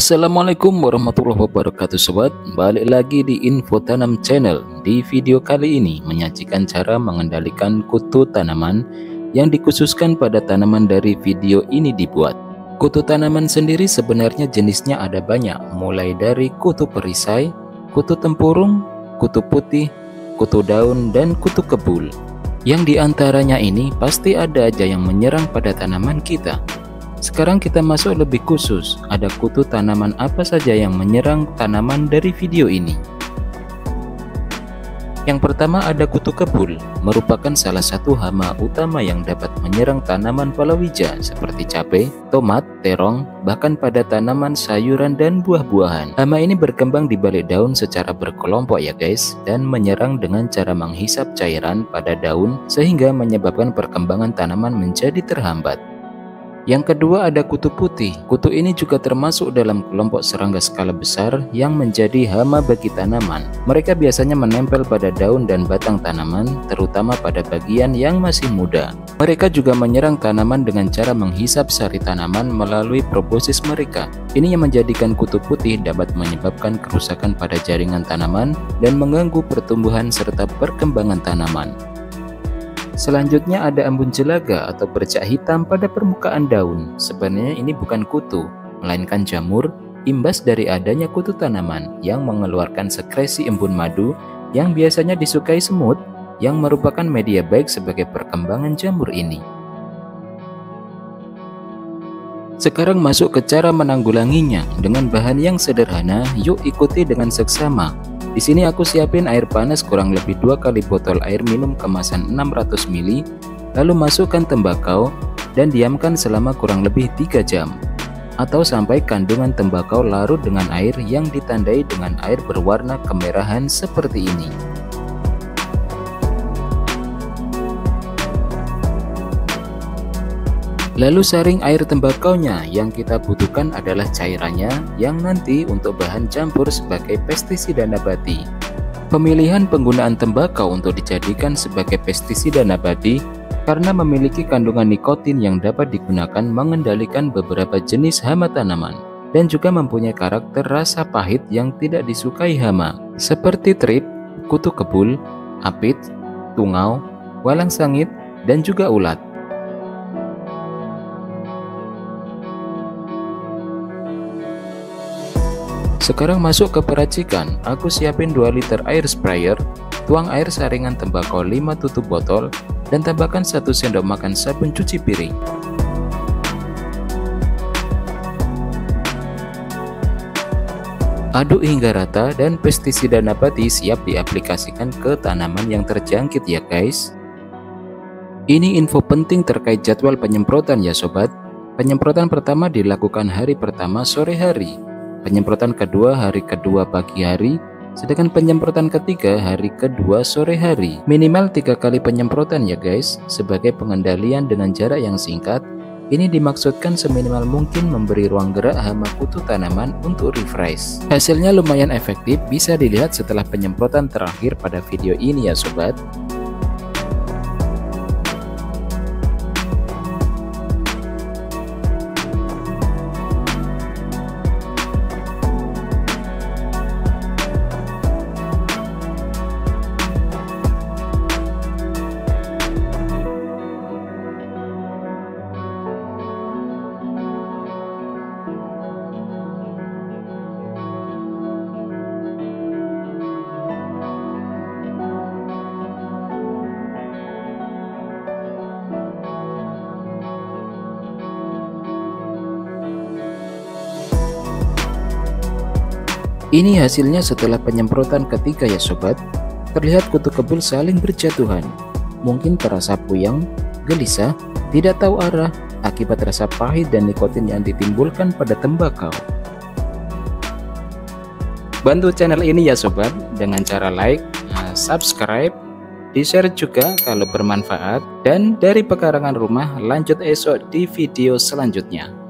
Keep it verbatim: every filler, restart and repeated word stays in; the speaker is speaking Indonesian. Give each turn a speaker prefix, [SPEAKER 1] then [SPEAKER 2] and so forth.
[SPEAKER 1] Assalamualaikum warahmatullahi wabarakatuh sobat. Balik lagi di Info Tanam Channel. Di video kali ini menyajikan cara mengendalikan kutu tanaman yang dikhususkan pada tanaman dari video ini dibuat. Kutu tanaman sendiri sebenarnya jenisnya ada banyak, mulai dari kutu perisai, kutu tempurung, kutu putih, kutu daun, dan kutu kebul. Yang diantaranya ini pasti ada aja yang menyerang pada tanaman kita. Sekarang kita masuk lebih khusus, ada kutu tanaman apa saja yang menyerang tanaman dari video ini. Yang pertama ada kutu kebul, merupakan salah satu hama utama yang dapat menyerang tanaman palawija seperti cabai, tomat, terong, bahkan pada tanaman sayuran dan buah-buahan. Hama ini berkembang di balik daun secara berkelompok ya guys, dan menyerang dengan cara menghisap cairan pada daun sehingga menyebabkan perkembangan tanaman menjadi terhambat. Yang kedua ada kutu putih. Kutu ini juga termasuk dalam kelompok serangga skala besar yang menjadi hama bagi tanaman. Mereka biasanya menempel pada daun dan batang tanaman, terutama pada bagian yang masih muda. Mereka juga menyerang tanaman dengan cara menghisap sari tanaman melalui proboscis mereka. Ini yang menjadikan kutu putih dapat menyebabkan kerusakan pada jaringan tanaman dan mengganggu pertumbuhan serta perkembangan tanaman. Selanjutnya ada embun jelaga atau bercak hitam pada permukaan daun. Sebenarnya ini bukan kutu, melainkan jamur, imbas dari adanya kutu tanaman yang mengeluarkan sekresi embun madu yang biasanya disukai semut, yang merupakan media baik sebagai perkembangan jamur ini. Sekarang masuk ke cara menanggulanginya dengan bahan yang sederhana, yuk ikuti dengan seksama. Di sini aku siapin air panas kurang lebih dua kali botol air minum kemasan enam ratus mililiter, lalu masukkan tembakau dan diamkan selama kurang lebih tiga jam, atau sampai kandungan tembakau larut dengan air yang ditandai dengan air berwarna kemerahan seperti ini. Lalu saring air tembakaunya, yang kita butuhkan adalah cairannya yang nanti untuk bahan campur sebagai pestisida nabati. Pemilihan penggunaan tembakau untuk dijadikan sebagai pestisida nabati karena memiliki kandungan nikotin yang dapat digunakan mengendalikan beberapa jenis hama tanaman dan juga mempunyai karakter rasa pahit yang tidak disukai hama seperti trip, kutu kebul, apit, tungau, walang sangit, dan juga ulat. Sekarang masuk ke peracikan. Aku siapin dua liter air sprayer, tuang air saringan tembakau lima tutup botol, dan tambahkan satu sendok makan sabun cuci piring. Aduk hingga rata dan pestisida nabati siap diaplikasikan ke tanaman yang terjangkit ya guys. Ini info penting terkait jadwal penyemprotan ya sobat. Penyemprotan pertama dilakukan hari pertama sore hari. Penyemprotan kedua hari kedua pagi hari, sedangkan penyemprotan ketiga hari kedua sore hari. Minimal tiga kali penyemprotan ya guys. Sebagai pengendalian dengan jarak yang singkat, ini dimaksudkan seminimal mungkin memberi ruang gerak hama kutu tanaman untuk refresh. Hasilnya lumayan efektif, bisa dilihat setelah penyemprotan terakhir pada video ini ya sobat. Ini hasilnya setelah penyemprotan ketiga ya sobat. Terlihat kutu kebul saling berjatuhan. Mungkin terasa puyeng, gelisah, tidak tahu arah akibat rasa pahit dan nikotin yang ditimbulkan pada tembakau. Bantu channel ini ya sobat dengan cara like, subscribe, di-share juga kalau bermanfaat. Dan dari pekarangan rumah lanjut esok di video selanjutnya.